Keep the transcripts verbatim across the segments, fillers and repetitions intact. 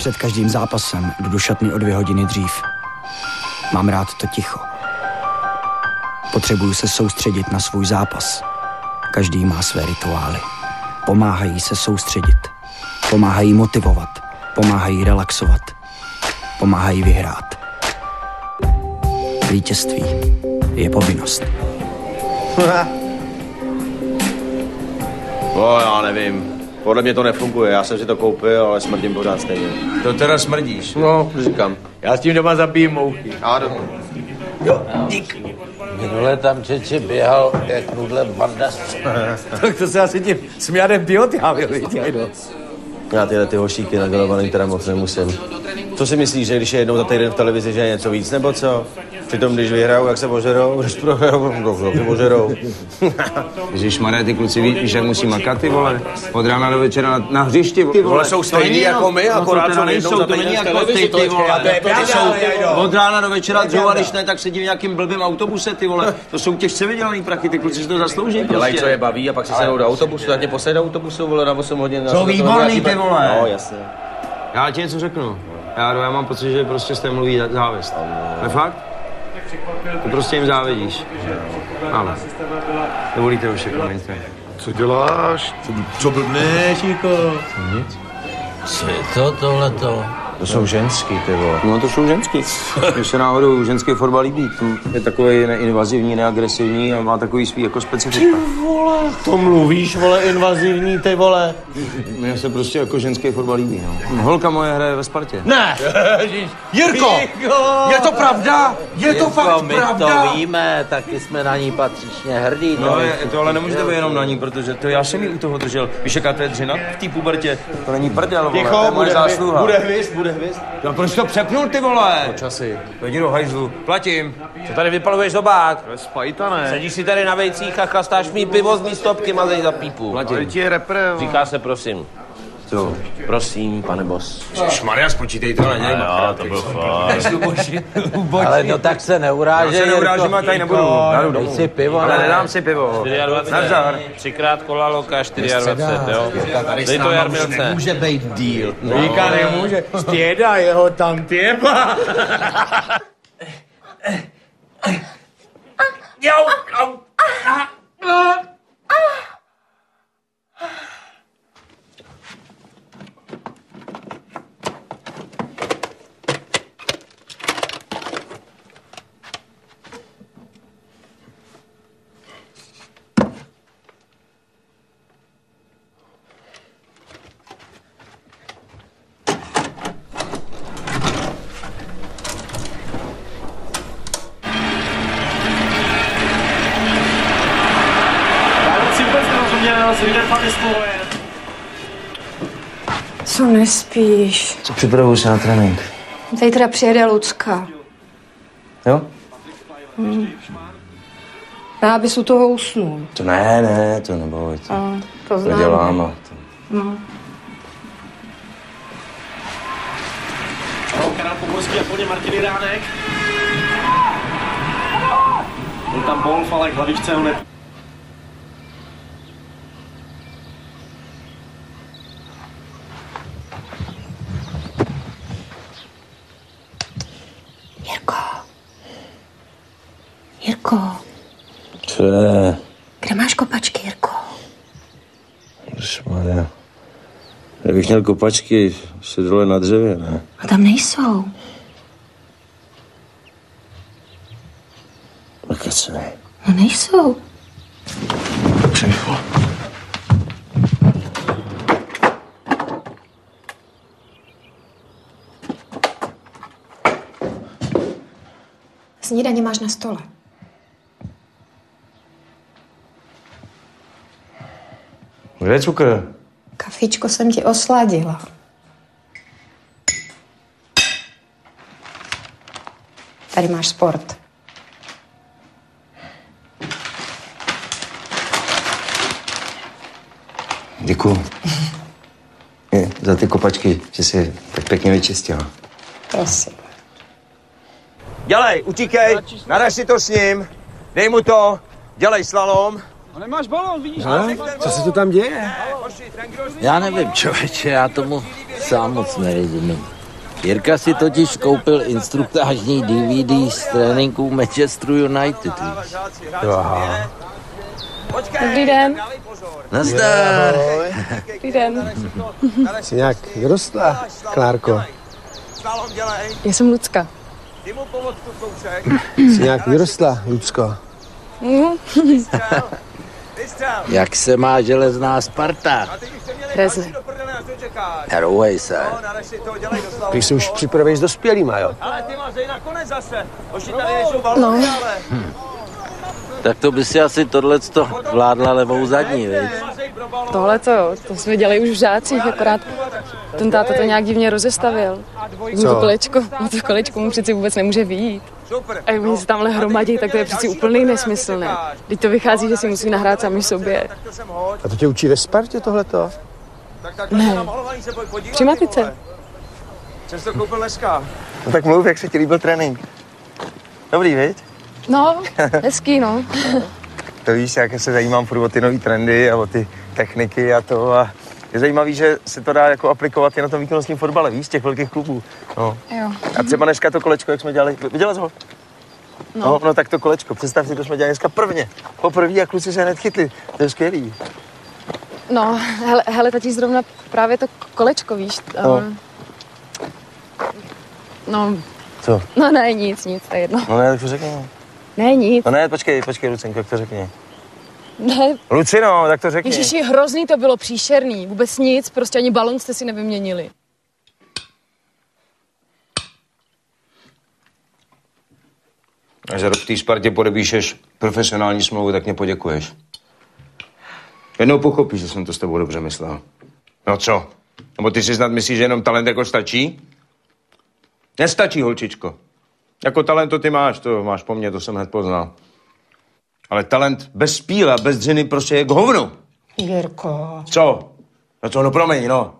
Před každým zápasem jdu do šatny o dvě hodiny dřív. Mám rád to ticho. Potřebuju se soustředit na svůj zápas. Každý má své rituály. Pomáhají se soustředit. Pomáhají motivovat. Pomáhají relaxovat. Pomáhají vyhrát. Vítězství je povinnost. No, já nevím. Podle mě to nefunguje. Já jsem si to koupil, ale smrdím pořád stejně. To teda smrdíš? No, říkám. Já s tím doma zabijím mouchy. Já do... Jo, dík. Minule tam Čeče běhal jak nudle banda. Tak to se asi tím směrem piotávil, viděj, no. Já tyhle ty hošíky nagalovaný teda moc nemusím. Co si myslíš, že když je jednou za týden v televizi, že je něco víc, nebo co? Přitom, když vyhrajou, jak se ožerou, když prohrajou, jak se ožerou. Ježišmarja, ty kluci víš, jak musí makat, ty vole. Od rána do večera na, na hřišti, ty vole. Jsou stejný jako my, akorát co nejsou za týden v televizi, ty vole. Ty jsou od rána do večera dřou, a když ne, tak sedí v nějakým blbým autobuse, ty vole. To jsou těžce vydělaný prachy, ty kluci si to zaslouží prostě. Dělají, co je baví, a pak se sedou do autobusu, tak mě posaď do autobusu, vole, na osm hodin. Jsou výborný, ty vole. No, jasně. Já ti něco řeknu. Já, já mám pocit, že prostě z té mluví závist. Ne fakt? Ty prostě jim závidíš. Ano. Dovolíte už všechno, nejste. Co děláš? Co, co blbneš, Jirko? Nic. Co je to tohleto? To jsou ženský, ty vole. No to jsou ženský. Když se náhodou ženský fotbal líbí. Je takový neinvazivní, neagresivní a má takový svý jako specifika. Ty vole, to mluvíš, vole, invazivní, ty vole. Mně se prostě jako ženský fotbal líbí, no. Holka moje hraje ve Spartě. Ne! Jirko! Je to pravda? Je to fakt my pravda? to víme, taky jsme na ní patřičně hrdí. No, je, to ale nemůžete být jenom na ní, protože to já jsem jí u toho držel. Víš, jaká to je dřina v té pubertě? To není prdel, vole, to je moje zásluha. Bude hvězd, bude hvězd. No proč to přepnul, ty vole? Počasy. Jdi do hajzlu, platím. Co tady vypaluješ zobák? To je spajita, ne? Sedíš si tady na vejcích a chlastáš mý pivo z mý stopky, mazej za pípu. Platím. Ti je repre, Říká se prosím. Co? Prosím, pane boss. Šmarja, spočítej to na něj. Jo, to byl fakt. Ale no tak se neurážej, Já se neurážím, ale tady nebudu. Dej domů. si pivo, ale ne? nedám si pivo. Nazdar. Třikrát kola loka, dvacet čtyři, jo. Dej to Jarmilce. Nemůže být díl. Víka nemůže. Stěda jeho tam těma. Jo, au. Co nespíš? Co připravuju se na trénink? Zítra přijede Lucka. Jo? Hmm. Já bys u toho usnul. To ne, ne, to neboj. To, A, to znám. to dělám a to... No. Karel Pomorský a po něm Martin Jiránek. Byl tam Wolf, ale k hlavičce ho ne... Jirko. Jirko. Co je? Kde máš kopačky, Jirko? Šmarja. Kdybych měl kopačky, si dole na dřevě, ne? A tam nejsou. Nekecej. No nejsou. Přemýšlel. Snídaně máš na stole. Kde je cukr? Kafičko jsem ti osladila. Tady máš sport. Děkuju. Je, za ty kopačky, že jsi tak pěkně vyčistila. Prosím. Dělej, utíkej, naraž si to s ním, dej mu to, dělej slalom. A nemáš balón, vidíš? Co se to tam děje? Já nevím, člověče, já tomu sám moc nerozumím. Jirka si totiž koupil instruktážní D V D z tréninků Manchester United, víš? Aha. Dobrý den. Nazdar. Dobrý den. Jsi nějak vyrostla, Klárko? Já jsem Lucka. Jsi nějak vyrostla, Lucko? Mm. Jak se má železná Sparta? Rezne. Nerouhej se. Ty se už připravíš s dospělýma, jo? No. Hm. Tak to by si asi tohleto vládla levou zadní, viď? Tohle to jo, to jsme dělali už v žácích, akorát ten táta to nějak divně rozestavil. Co? To kolečko, no to kolečko mu přeci vůbec nemůže vyjít. A jak oni se tamhle hromadí, tak to je přeci úplný nesmysl, ne? Teď to vychází, že si musí nahrát sami sobě. A to tě učí ve Spartě tohleto? Ne, při matice. Jsem to koupil dneska. No tak mluv, jak se ti líbil trénink. Dobrý, viď? No, hezký, no. To víš, jak se zajímám furt o ty nový trendy a o ty techniky a to a je zajímavý, že se to dá jako aplikovat i na tom výkonnostním fotbale, víš, těch velkých klubů. No. Jo. A třeba dneska to kolečko, jak jsme dělali, viděla jsi ho? No. no. No, tak to kolečko, představ si, to jsme dělali dneska prvně. Poprvé a kluci se hned chytli, to je skvělý. No, hele, hele tati, zrovna právě to kolečko, víš. No. Um, no. Co? No ne, nic, nic, to je jedno. No ne, tak to řekni. Ne, nic. No ne, počkej, počkej, Lucinko, jak to řekni. Ne. Lucino, tak to řekni. Ježiši, hrozný to bylo, příšerný. Vůbec nic, prostě ani balon jste si nevyměnili. Až za rok v té Spartě podepíšeš profesionální smlouvu, tak mě poděkuješ. Jednou pochopíš, že jsem to s tebou dobře myslel. No co? Nebo ty si snad myslíš, že jenom talent jako stačí? Nestačí, holčičko. Jako talent to ty máš, to máš po mně, to jsem hned poznal. Ale talent bez píle, bez dřiny prostě je k hovnu. Jirko. Co? No co, no promiň, no.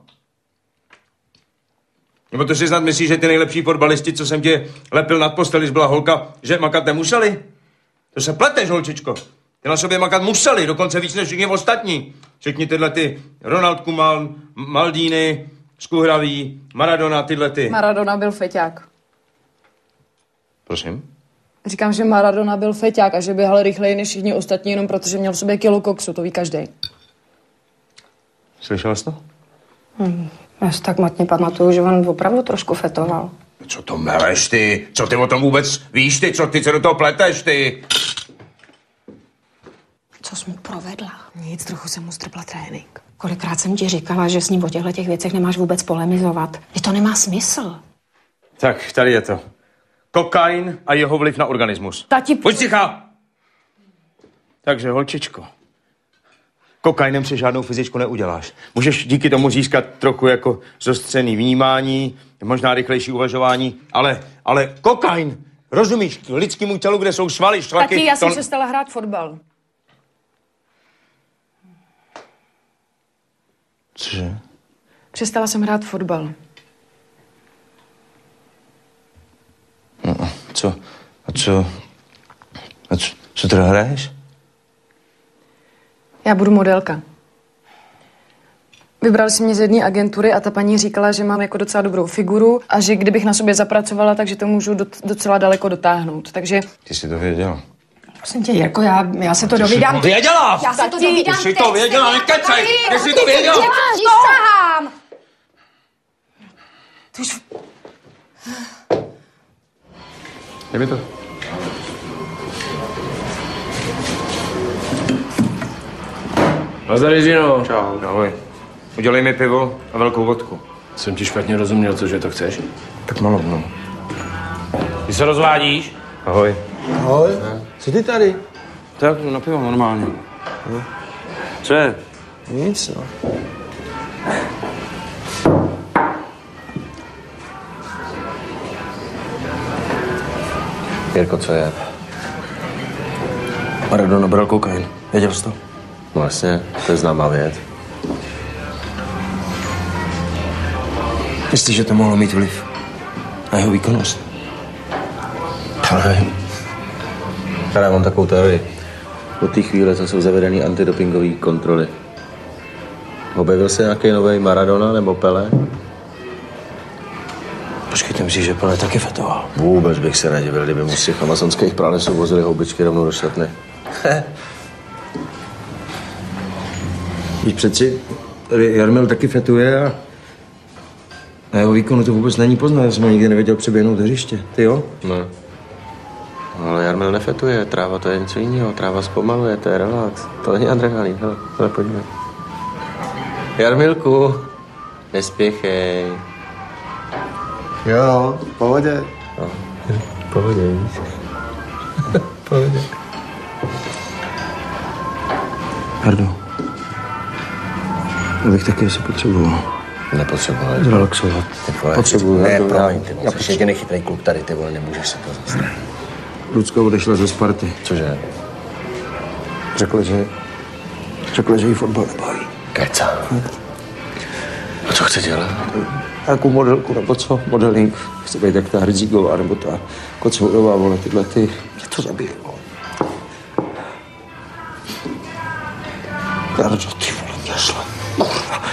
Nebo to si snad myslíš, že ty nejlepší fotbalisti, co jsem tě lepil nad postel, když byla holka, že makat nemuseli? To se pleteš, holčičko. Ty na sobě makat museli, dokonce víc než všichni ostatní. Všechny tyhle ty Ronald Koeman, Maldini, Skuhravý, Maradona, tyhle ty. Maradona byl feťák. Prosím? Říkám, že Maradona byl feťák a že běhal rychleji než všichni ostatní, jenom protože měl v sobě kilo koksu, to ví každej. Slyšel jsi to? Hmm. Já si tak matně pamatuju, že on opravdu trošku fetoval. Co to meleš ty? Co ty o tom vůbec víš ty? Co ty se do toho pleteš ty? Co jsi mu provedla? Nic, trochu jsem mu strpla trénink. Kolikrát jsem ti říkala, že s ním o těchto těch věcech nemáš vůbec polemizovat. Že to nemá smysl. Tak, tady je to. Kokain a jeho vliv na organismus. Tati... Pojď ticha! Takže, holčičko, kokainem si žádnou fyzičku neuděláš. Můžeš díky tomu získat trochu jako zostřený vnímání, možná rychlejší uvažování, ale, ale kokain, rozumíš, k lidskému tělu, kde jsou svaly, šlaky... Tati, já jsem to... přestala hrát fotbal. Cože? Přestala jsem hrát fotbal. No, co? A co? A co, co teda hraješ? Já budu modelka. Vybrali si mě z jedné agentury a ta paní říkala, že mám jako docela dobrou figuru a že kdybych na sobě zapracovala, takže to můžu docela daleko dotáhnout. Takže... Ty jsi to věděla. Prosím tě, Jirko, já, já se to Ty dovídám. Jsi to věděla! Já se to dovídám. Ty jsi to věděla, nekecej! Ty jsi to věděla! Já ti sahám! Ty už... Dej mi to. Nazdar, Jiřino. Čau. Ahoj. Udělej mi pivo a velkou vodku. Jsem ti špatně rozuměl, cože to chceš? Tak malou, no. Ty se rozvádíš? Ahoj. Ahoj. Co ty tady? Tak, na pivo normálně. No. Co je? Nic, no. Jirko, co je? Maradona bral kokain. Věděl jsi to? No vlastně, to je známá věc. Myslíš, že to mohlo mít vliv na jeho výkonnost? Ale nevím. Já mám takovou teorii. Od té chvíle, co jsou zavedený antidopingové kontroly. Objevil se nějaký nový Maradona nebo Pelé? Počkej, ty myslíš, že Pele taky fetoval? Vůbec bych se nedivil, kdyby mu z těch amazonských pralesů vozili houbičky rovnou do šatny. Víš přeci, tady Jarmil taky fetuje a na jeho výkonu to vůbec není poznat. Já jsem ho nikdy neviděl přeběhnout hřiště. Ty jo? Ne. Ale Jarmil nefetuje, tráva to je něco jiného. Tráva zpomaluje, to je relax. To není adrenalin, hele, hele, podívej. Jarmilku, nespěchej. Jo, v pohodě. No, v pohodě, víš. V pohodě. Pardon. Já bych taky asi potřeboval. Nepotřeboval. Zrelaxovat. Potřebuji. Ne, promiň, ty vole. Jsi jediný chytrý kluk tady, ty vole, nemůžeš se to zase. Lucka odešla ze Sparty. Cože? Řekla, že... Řekla, že jí fotbal nebaví. Keca. A co chce dělat? Nějakou modelku, nebo co? Modeling. Chce být jak ta Hrdíková, nebo ta Kocourová, vole, tyhle ty. Mě to zabije, vole. Kardo, ty vole, děsle. Kurva.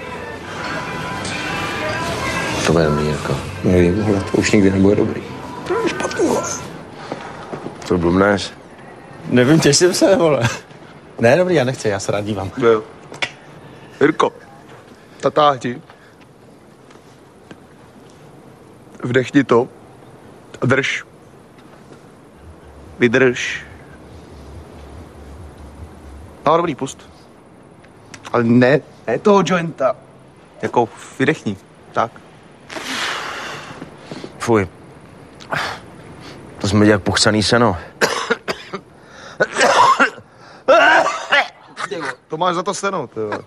To bude dobrý, Jirko. Nevím, vole, to už nikdy nebude dobrý. To je špatný, vole. Co blbneš? Nevím, těším se, vole. Ne, dobrý, já nechci, já se rád dívám. Jo. Jirko, tatáti. Vdechni to a drž. Vydrž. No, dobrý, pust. Ale ne, ne toho jointa. Jako vydechni, tak. Fuj. To jsme dělali jak puchcaný seno. To máš za to seno, ty jo.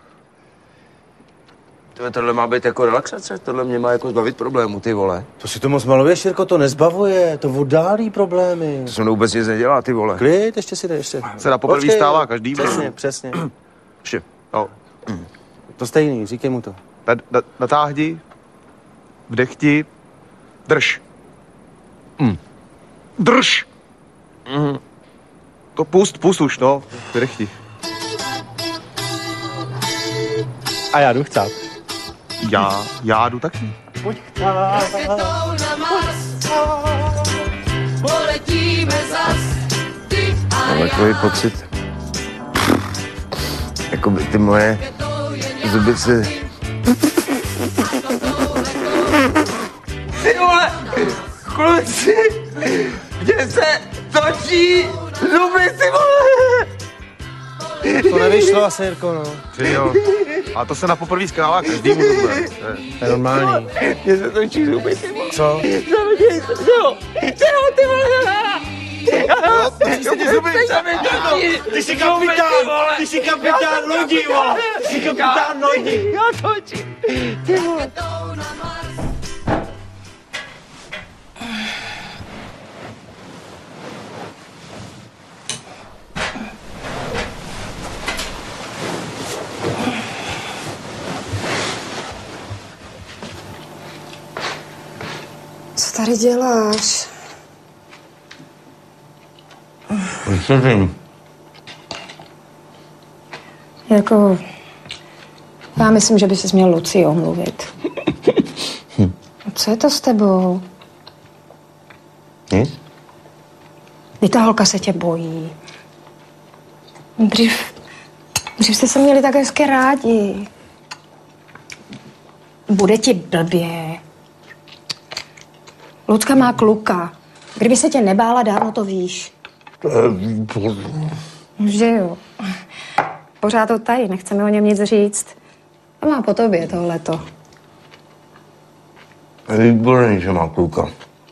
Tyhle, tohle má být jako relaxace, tohle mě má jako zbavit problému, ty vole. To si to moc maluješ, Jirko, to nezbavuje, to oddálí problémy. To se mnou vůbec nic nedělá, ty vole. Klid, ještě si dej, ještě. Se na poprvé stává každý. Přesně, přesně. Ještě. Jo. To stejný, říkej mu to. Na, na, natáhni, vdechni, drž. Mm. Drž! Mm. To pust, pust už, no. Vydechni. A já jdu chcát. Já, já jdu taky. Pojď chcát. Poletíme zas, ty a Mám takový pocit, jako by ty moje zuby se... Ty vole, kluci, kde se točí zuby, ty vole. To nevyšlo asi, Jirko, no. Ty jo. A to se na poprvé skává každému zube. To je normální. Kde se točí zuby, ty vole. Co? Zavěděj se, jo. Čeho, ty vole. Jo, točí se ti zuby. Ty jsi kapitán, ty jsi kapitán lodí, vole. Ty jsi kapitán lodí. Já točím, ty vole. Co tady děláš? Jako, já myslím, že by si měl Lucii omluvit. Co je to s tebou? Nic? Kdy ta holka se tě bojí. Dřív, dřív jste se měli tak hezky rádi. Bude ti blbě. Lucka má kluka. Kdyby se tě nebála, dávno to víš. Že jo. Pořád to tají, nechceme o něm nic říct. A má po tobě tohleto. Výborný, že má kluka.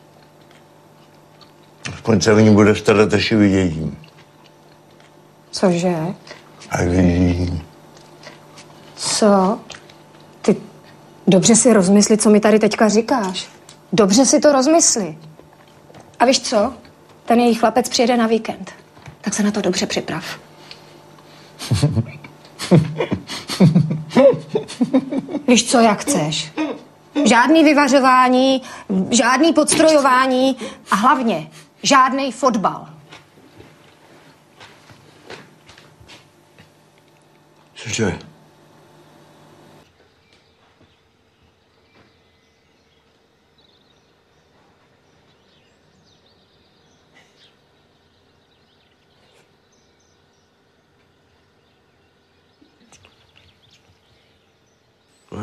Aspoň se o ní bude starat, až ji vidějí. Cože? A vidí. Co? Ty dobře si rozmysli, co mi tady teďka říkáš. Dobře si to rozmysli. A víš co? Ten její chlapec přijede na víkend. Tak se na to dobře připrav. Víš co, jak chceš. Žádný vyvařování, žádný podstrojování a hlavně žádný fotbal.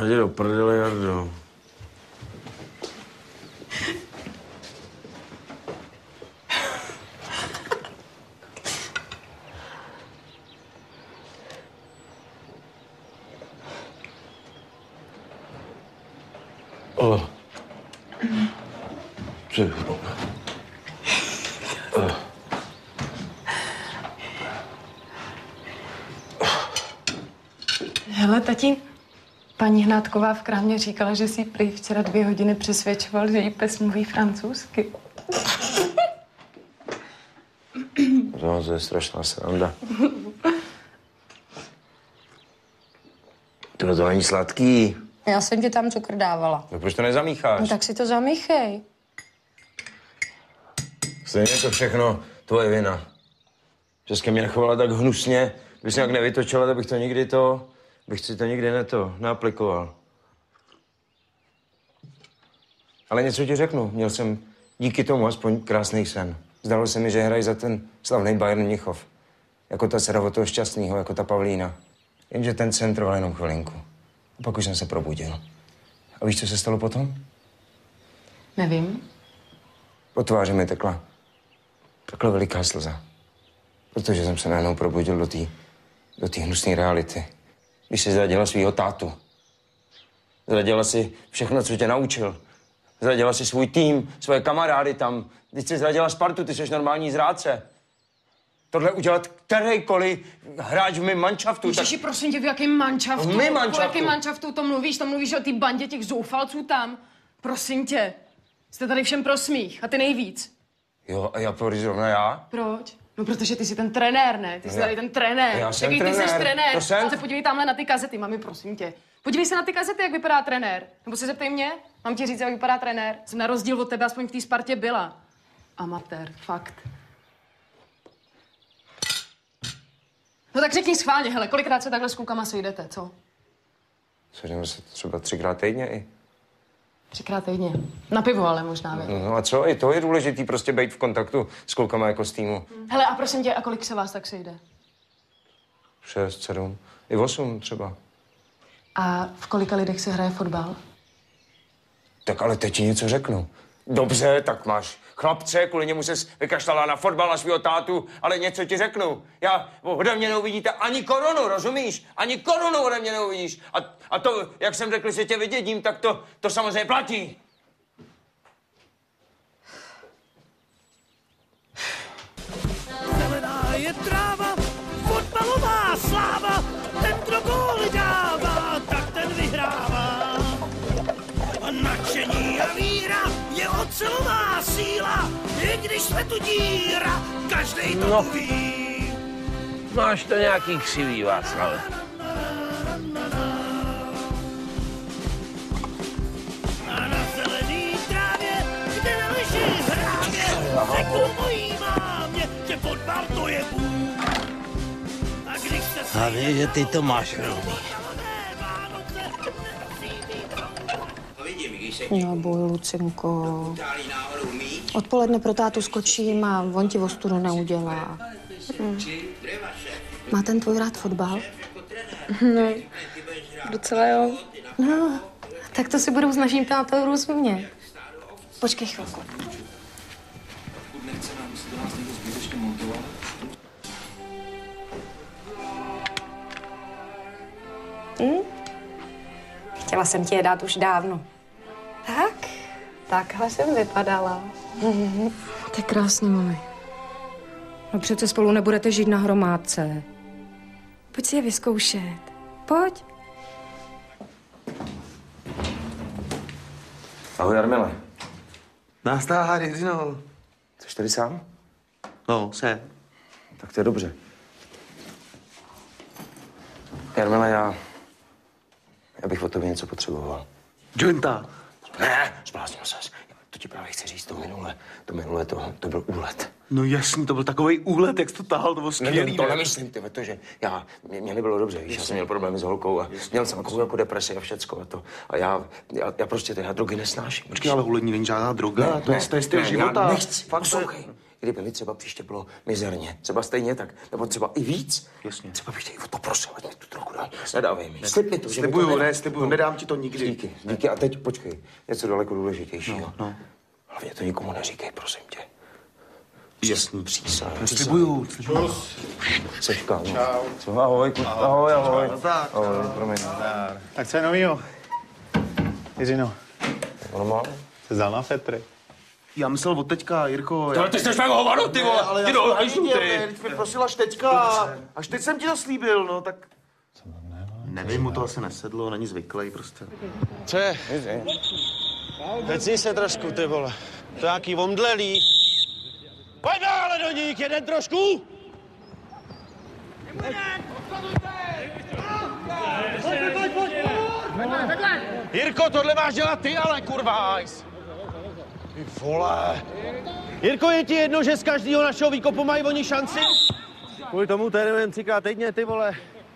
Jdi do prdele, Jardo. Oh. Oh. Hele, tatín, paní Hnátková v krámě říkala, že si prý včera dvě hodiny přesvědčoval, že jí pes mluví francouzsky. No, to je strašná sranda. To, to není sladký. Já jsem ti tam cukr dávala. No proč to nezamícháš? No tak si to zamíchej. Stejně to všechno tvoje vina. Že jsi ke mně nechovala tak hnusně, kdybych si nějak nevytočila, tak bych to nikdy to, bych si to nikdy neto, neaplikoval. Ale něco ti řeknu, měl jsem díky tomu aspoň krásný sen. Zdalo se mi, že hrají za ten slavný Bayern Mnichov. Jako ta dcera od toho šťastného, jako ta Pavlína. Jenže ten sen trval jenom chvilinku. A pak už jsem se probudil. A víš, co se stalo potom? Nevím. Po tváři mi tekla takhle veliká slza. Protože jsem se najednou probudil do té do té hnusné reality. Když jsi zradila svýho tátu. Zradila si všechno, co tě naučil. Zradila si svůj tým, svoje kamarády tam. Když jsi zradila Spartu, ty jsi normální zrádce. Tohle udělat kterýkoliv hráč v mým manšaftu. Ježiši, tak... prosím tě, v jakém manšaftu? V mým manšaftu. O jakém manšaftu to mluvíš? To mluvíš o té bandě těch zoufalců tam. Prosím tě. Jste tady všem pro smích. A ty nejvíc. Jo, a já proč zrovna já? Proč? No, protože ty jsi ten trenér, ne? Ty jsi já, tady ten trenér. Já jsem Jaký trenér. ty jsi trenér? To jsem. A se podívej tamhle na ty kazety, mami, prosím tě. Podívej se na ty kazety, jak vypadá trenér. Nebo se zeptej mě. Mám ti říct, jak vypadá trenér? Jsem na rozdíl od tebe aspoň v té Spartě byla. Amatér, fakt. No tak řekni schválně, hele, kolikrát se takhle s klukama sejdete, co? Sejdeme se třeba třikrát týdně i. Třikrát týdně. Na pivo ale možná, ne? No a co? I to je důležitý, prostě být v kontaktu s klukama jako z týmu. Hmm. Hele, a prosím tě, a kolik se vás tak sejde? Šest, sedm, i osm třeba. A v kolika lidech se hraje fotbal? Tak ale teď ti něco řeknu. Dobře, tak máš chlapce, kvůli němu ses vykašlala na fotbal na svýho tátu, ale něco ti řeknu. Já ode mě neuvidíte ani korunu, rozumíš? Ani korunu ode mě neuvidíš. A, a to, jak jsem řekl, že tě vydědím, tak to, to samozřejmě platí. Zelená je tráva, fotbalová sláva, ten, kdo góly dává, tak ten vyhrává. A nadšení a víra je ocelová síla, i když jsme tu díra, každej to no. ví. Máš to nějaký křivý, Václav. A na zelený trávě, kde neleží hrávě, řeknu mojí mámě, že fotbal to je bůh. A když se A víš, že ty to máš rovný. No boj, Lucinko. Odpoledne pro tátu skočím a on ti ostudu neudělá. Hmm. Má ten tvůj rád fotbal? No, docela jo. No, tak to si budu snažit na to různě. Počkej chvilku. Hm? Chtěla jsem ti je dát už dávno. Tak, takhle jsem vypadala. Mm-hmm. To je krásný, mami. No přece spolu nebudete žít na hromádce. Pojď si je vyzkoušet. Pojď. Ahoj, Jarmile. Nazdar, Jiřino. Jsi tady sám? No, jsem. Tak to je dobře. Jarmile, já... Já bych od tebe něco potřeboval. Jointa. Ne, zbláznil ses. To ti právě chci říct, to minule, to minule, to, to byl úlet. No jasný, to byl takovej úlet, jak jsi to tahal, to bylo skvělý. Ne, to nemyslím, ty, protože já, mě, mě nebylo dobře, víš, já jsem měl problémy s holkou a měl jsem takovou jako depresi a všecko a to. A já, já, já prostě ty já drogy nesnáším. Počkej, ale hulení není žádná droga, ne, to je to je styl života. Já nechci, poslouchej. Kdyby mi třeba příště bylo mizerně, třeba stejně tak, nebo třeba i víc, jasně. třeba bych tě i o to prosil, ať mi tu drogu dal. Nedávej mi. Slib mi to, že Slibuju, mi to ne, slibuju, nedám ti to nikdy. Díky, díky. A teď počkej, něco daleko důležitějšího. No, no. Hlavně to nikomu neříkej, prosím tě. Jasný. Přísahám. Slibuju, slibuju. Seška, no. Čau. Co, ahoj, ahoj, ahoj. ahoj. Ahoj, promiň. Tak co je novýho? Jiřino. Normálně. Se vzal na fetry. Já myslel od teďka, Jirko. Ale ty jsi fakt hovado, ty vole. Ale ty já do jsem hajzlu, ty. teď mi prosil až teďka. Až teď jsem ti to slíbil, no tak... Nevím, mu to asi nesedlo, není zvyklý prostě. Co je? Vecni se trošku, ty vole. To nějaký omdlelý. Pojď dále do nich, jeden trošku! Jirko, tohle máš dělat ty, ale kurva, hajs. Ty vole. Jirko, je ti jedno, že z každého našeho výkopu mají oni šanci? Kvůli tomu trénujeme třikrát týdně, ty vole.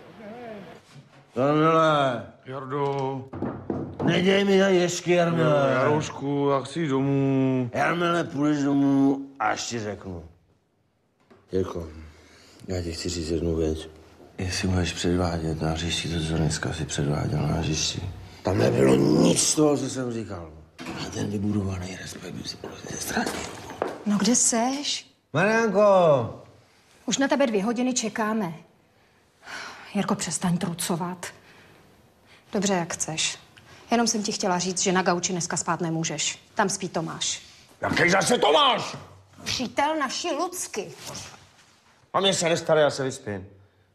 Jarmile. Jardo. Neděj mi na ježky, Jarmile. Jaroušku, já chci jít domů. Jarmile, půjdeš domů, až ti řeknu. Jirko, já ti chci říct jednu věc. Jestli budeš předvádět na hřišti to, co dneska si předváděl na hřišti, tam nebylo nic z toho, co jsem říkal. A ten vybudovaný respekt by si prostě ztratil. No kde seš? Marianko! Už na tebe dvě hodiny čekáme. Jirko, přestaň trucovat. Dobře, jak chceš. Jenom jsem ti chtěla říct, že na gauči dneska spát nemůžeš. Tam spí Tomáš. Jaký zase Tomáš? Přítel naší Lucky. A mě se nestarej, já se vyspím.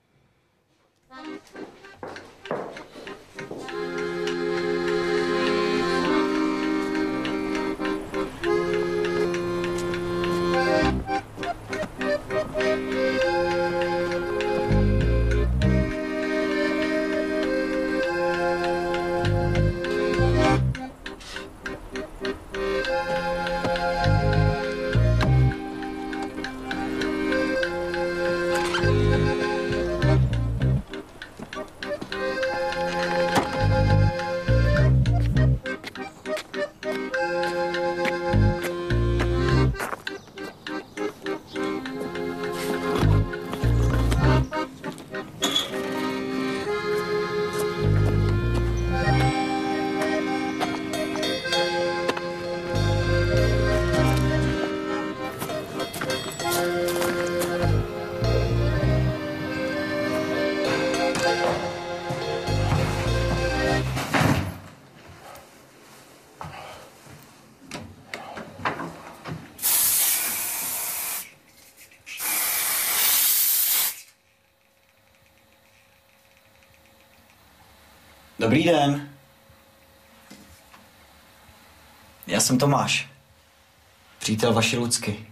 Dobrý den. Já jsem Tomáš. Přítel vaší Lucky.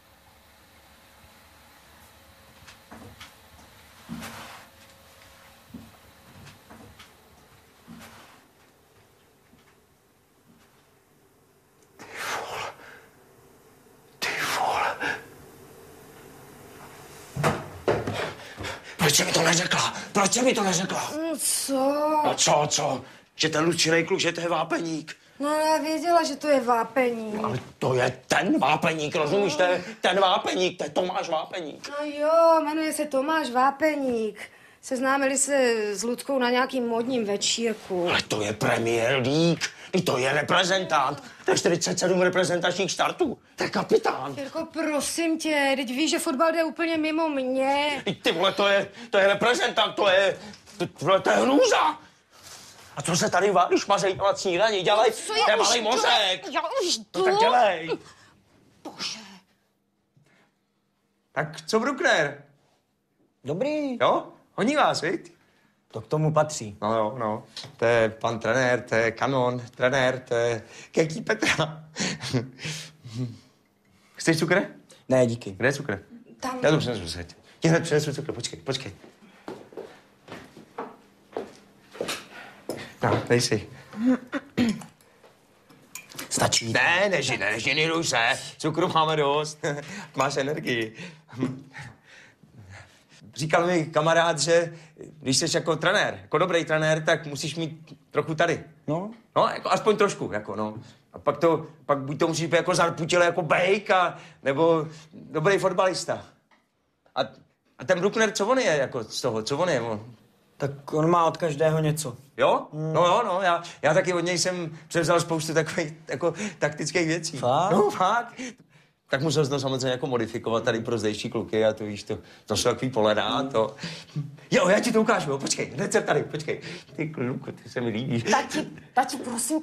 Proč mi to neřekla? Proč mi to neřekla? No co? No co, co? Že ten Lučinej kluk, že to je vápeník. No já věděla, že to je vápeník. Ale to je ten vápeník, rozumíš? To je ten vápeník, to je Tomáš Vápeník. No jo, jmenuje se Tomáš Vápeník. Seznámili se s Luckou na nějakým modním večírku. Ale to je Premier League, to je reprezentant. To je čtyřicet sedm reprezentačních startů. To je kapitán. Jirko, prosím tě, teď víš, že fotbal jde úplně mimo mě. Ty vole, to je, to je reprezentant, to je, to, vole, to je hrůza. A co se tady vážíš, mařej na snídaní, dělej, nemalej mozek. Já už jdu. No tak dělej. Bože. Tak co Bruckner? Dobrý. Jo? Honí vás, viď? To k tomu patří. No jo, no. To je pan trenér, to je kanon, trenér, to je Keký Petra. Chceš cukr? Ne, díky. Kde je cukr? Tam. Já to přinesu se. Ti hned přinesu cukr, počkej, počkej. No, dej si. Stačí. Ne, neži, ne, neži, se. Cukru máme dost. Máš energii. Říkal mi kamarád, že když jsi jako trenér, jako dobrý trenér, tak musíš mít trochu tady. No. No, jako aspoň trošku, jako no. A pak to, pak buď to musíš být jako zarputile jako Bejk, a, nebo dobrý fotbalista. A, a ten Bruckner, co on je jako z toho, co on je? On, Tak on má od každého něco. Jo? No jo, no, já, já taky od něj jsem převzal spoustu takových jako taktických věcí. Fakt? No, fakt. Tak musel jsem to samozřejmě jako modifikovat tady pro zdejší kluky a to víš, to, to jsou takový poledá, to... Jo, já ti to ukážu, jo, počkej, hned jsem tady, počkej. Ty kluku, ty se mi líbíš. Tati, tati, prosím.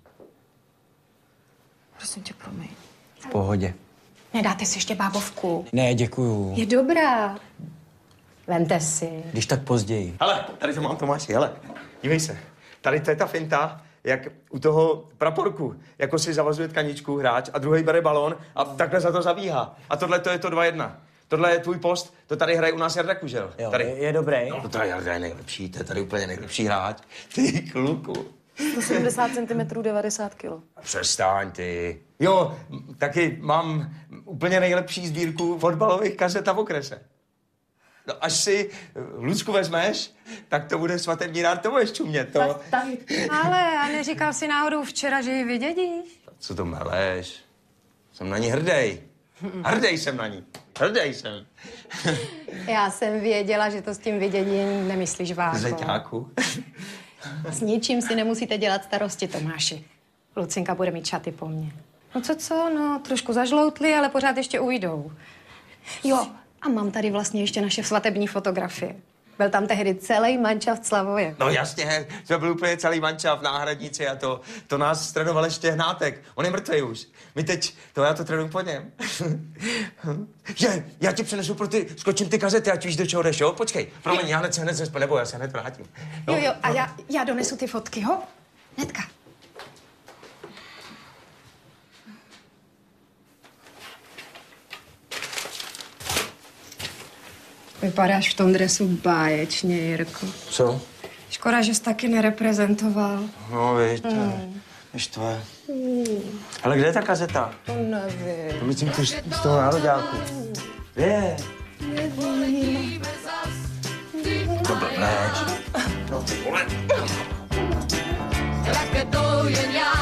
Prosím tě, promiň. V pohodě. Nedáte si ještě bábovku? Ne, děkuju. Je dobrá. Vemte si. Když tak později. Hele, tady to mám, Tomáši, hele, dívej se. Tady to je ta finta, jak u toho praporku, jako si zavazuje tkaničku hráč a druhý bere balón a takhle za to zabíhá. A tohle to je to dva jedna. Tohle je tvůj post, to tady hraje u nás Jarda Kužel. Jo, tady. je, je dobrý. No, to Jarda je nejlepší, to je tady úplně nejlepší hráč. Ty kluku. sto sedmdesát centimetrů, devadesát kilo. Přestaň ty. Jo, m- taky mám úplně nejlepší sbírku fotbalových kazet v okrese. No, až si Lucku vezmeš, tak to bude svatební rád, to budeš čumět, to. Tak, tak. Ale a neříkal jsi náhodou včera, že ji vydědíš? Co to meleš? Jsem na ní hrdej. Hrdej jsem na ní. Hrdej jsem. Já jsem věděla, že to s tím vyděděním nemyslíš vážně. Zeťáku. S ničím si nemusíte dělat starosti, Tomáši. Lucinka bude mít šaty po mně. No co, co, no, trošku zažloutli, ale pořád ještě ujdou. Jo, a mám tady vlastně ještě naše svatební fotografie. Byl tam tehdy celý mančaft Slavoje. No jasně, to byl úplně celý mančaft, náhradníci a to, to nás trénoval ještě Hnátek. On je mrtvý už. My teď, to já to trénuju po něm. Je, já ti přinesu pro ty, skočím ty kazety, ať víš, do čeho jdeš, jo? Počkej, promiň, já hned se hned zespe, nebo já se hned vrátím. Jo, jo, a já, já donesu ty fotky, jo? Hnedka. Vypadáš v tom dresu báječně, Jirko. Co? Škoda, že jsi taky nereprezentoval. No, víš, to Hmm. je štve. Ale kde je ta kazeta? To nevím. To myslím, to z z toho nároďáku. Je. To blbneš. No, ty vole. Tak to jen já